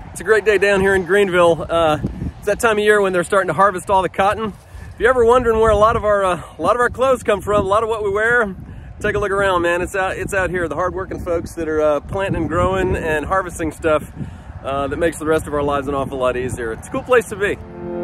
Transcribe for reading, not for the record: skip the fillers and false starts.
It's a great day down here in Greenville. It's that time of year when they're starting to harvest all the cotton. If you're ever wondering where a lot of our clothes come from, a lot of what we wear, take a look around, man. It's out here. The hard-working folks that are planting and growing and harvesting stuff that makes the rest of our lives an awful lot easier. It's a cool place to be.